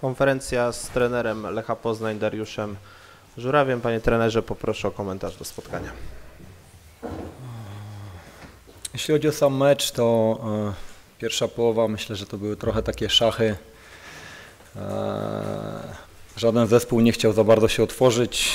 Konferencja z trenerem Lecha Poznań Dariuszem Żurawiem. Panie trenerze, poproszę o komentarz do spotkania. Jeśli chodzi o sam mecz, to pierwsza połowa, myślę, że to były trochę takie szachy. Żaden zespół nie chciał za bardzo się otworzyć.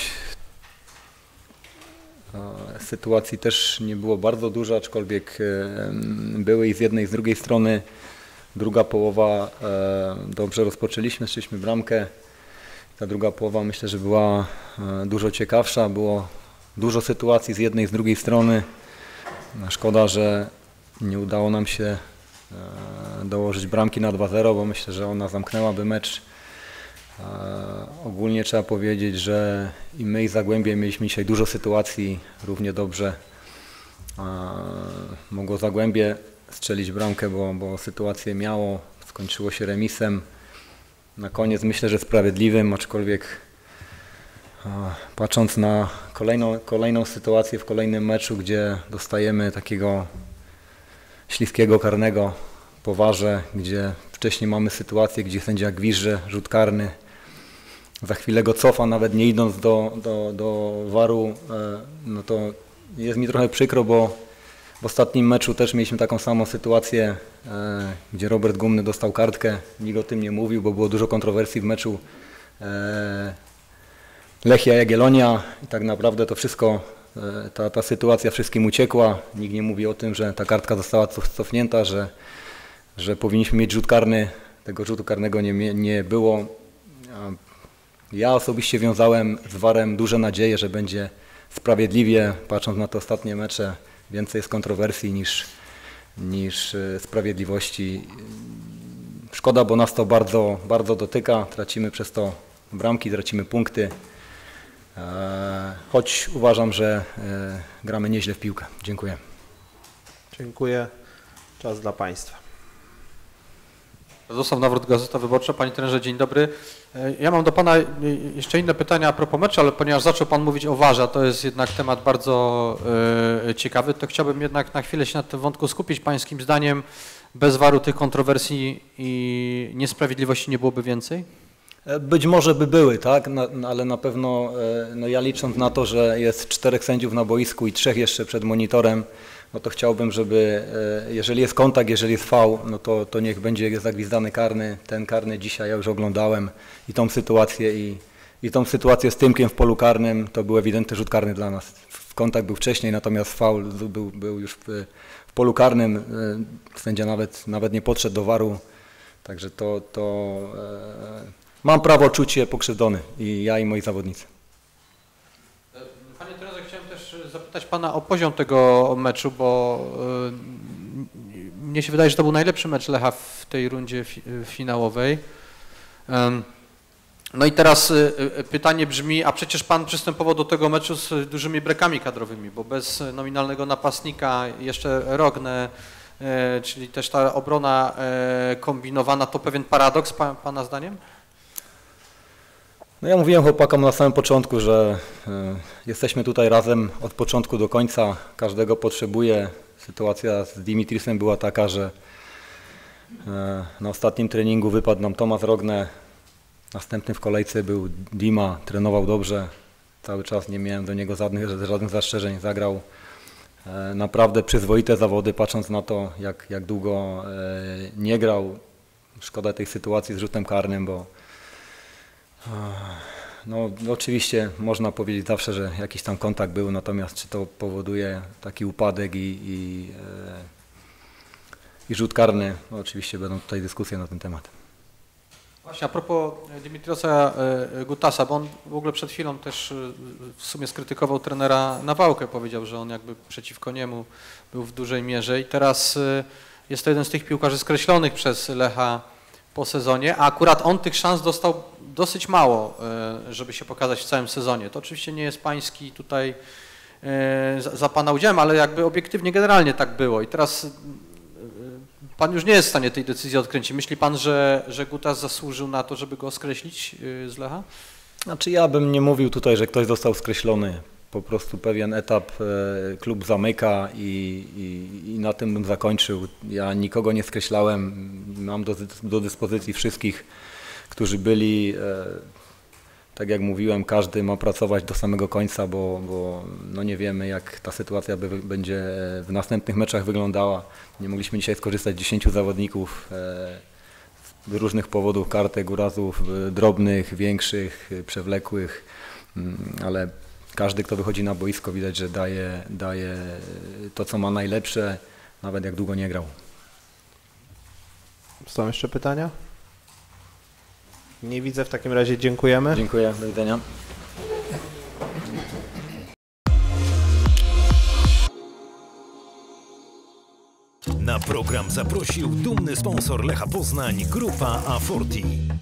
Sytuacji też nie było bardzo dużo, aczkolwiek były i z jednej i z drugiej strony. Druga połowa dobrze rozpoczęliśmy, strzeliśmy bramkę. Ta druga połowa myślę, że była dużo ciekawsza, było dużo sytuacji z jednej i z drugiej strony. Szkoda, że nie udało nam się dołożyć bramki na 2-0, bo myślę, że ona zamknęłaby mecz. Ogólnie trzeba powiedzieć, że i my i Zagłębie mieliśmy dzisiaj dużo sytuacji, równie dobrze mogło Zagłębie strzelić bramkę, bo sytuację miało, skończyło się remisem. Na koniec myślę, że sprawiedliwym, aczkolwiek patrząc na kolejną sytuację w kolejnym meczu, gdzie dostajemy takiego śliskiego karnego po warze, gdzie wcześniej mamy sytuację, gdzie sędzia gwizdże, rzut karny, za chwilę go cofa, nawet nie idąc do waru, no to jest mi trochę przykro, bo w ostatnim meczu też mieliśmy taką samą sytuację, gdzie Robert Gumny dostał kartkę, nikt o tym nie mówił, bo było dużo kontrowersji w meczu Lechia Jagiellonia i tak naprawdę to wszystko, ta sytuacja wszystkim uciekła. Nikt nie mówi o tym, że ta kartka została cofnięta, że powinniśmy mieć rzut karny. Tego rzutu karnego nie było. Ja osobiście wiązałem z VAR-em duże nadzieje, że będzie sprawiedliwie, patrząc na te ostatnie mecze. Więcej jest kontrowersji niż sprawiedliwości. Szkoda, bo nas to bardzo, bardzo dotyka. Tracimy przez to bramki, tracimy punkty. Choć uważam, że gramy nieźle w piłkę. Dziękuję. Dziękuję. Czas dla Państwa. Radosław Nawrot, Gazeta Wyborcza. Panie trenerze, dzień dobry. Ja mam do Pana jeszcze inne pytania a propos meczu, ale ponieważ zaczął Pan mówić o VAR-ze, a to jest jednak temat bardzo ciekawy, to chciałbym jednak na chwilę się na tym wątku skupić. Pańskim zdaniem bez VAR-u tych kontrowersji i niesprawiedliwości nie byłoby więcej? Być może by były, tak, ale na pewno ja licząc na to, że jest 4 sędziów na boisku i 3 jeszcze przed monitorem, no to chciałbym, żeby jeżeli jest kontakt, jeżeli jest faul, no to niech będzie zagwizdany karny. Ten karny dzisiaj ja już oglądałem i tą sytuację i tą sytuację z Tymkiem w polu karnym, to był ewidentny rzut karny dla nas. Kontakt był wcześniej, natomiast faul był już w polu karnym. Sędzia nawet nie podszedł do VAR-u, także mam prawo czuć się pokrzywdzony i ja i moi zawodnicy. Panie trenerze, chciałem też zapytać Pana o poziom tego meczu, bo mnie się wydaje, że to był najlepszy mecz Lecha w tej rundzie finałowej. No i teraz pytanie brzmi, a przecież Pan przystępował do tego meczu z dużymi brekami kadrowymi, bo bez nominalnego napastnika jeszcze Rogne, czyli też ta obrona kombinowana, to pewien paradoks Pana zdaniem? No ja mówiłem chłopakom na samym początku, że jesteśmy tutaj razem od początku do końca, każdego potrzebuje. Sytuacja z Dimitrisem była taka, że na ostatnim treningu wypadł nam Tomasz Rogne, następny w kolejce był Dima, trenował dobrze, cały czas nie miałem do niego żadnych zastrzeżeń, zagrał naprawdę przyzwoite zawody, patrząc na to, jak długo nie grał. Szkoda tej sytuacji z rzutem karnym, bo no oczywiście można powiedzieć zawsze, że jakiś tam kontakt był, natomiast czy to powoduje taki upadek i rzut karny, no oczywiście będą tutaj dyskusje na ten temat. Właśnie a propos Dimitriosa Gutasa, bo on w ogóle przed chwilą też w sumie skrytykował trenera Nawałkę, powiedział, że on jakby przeciwko niemu był w dużej mierze i teraz jest to jeden z tych piłkarzy skreślonych przez Lecha po sezonie, a akurat on tych szans dostał dosyć mało, żeby się pokazać w całym sezonie. To oczywiście nie jest pański tutaj za Pana udziałem, ale jakby obiektywnie generalnie tak było i teraz Pan już nie jest w stanie tej decyzji odkręcić. Myśli Pan, że Gutas zasłużył na to, żeby go skreślić z Lecha? Znaczy ja bym nie mówił tutaj, że ktoś został skreślony. Po prostu pewien etap klub zamyka i na tym bym zakończył. Ja nikogo nie skreślałem, mam do dyspozycji wszystkich, którzy byli. Tak jak mówiłem, każdy ma pracować do samego końca, bo no nie wiemy, jak ta sytuacja będzie w następnych meczach wyglądała. Nie mogliśmy dzisiaj skorzystać z 10 zawodników z różnych powodów, kartek, urazów drobnych, większych, przewlekłych, ale każdy, kto wychodzi na boisko, widać, że daje to, co ma najlepsze, nawet jak długo nie grał. Są jeszcze pytania? Nie widzę, w takim razie dziękujemy. Dziękuję, do widzenia. Na program zaprosił dumny sponsor Lecha Poznań, Grupa A40.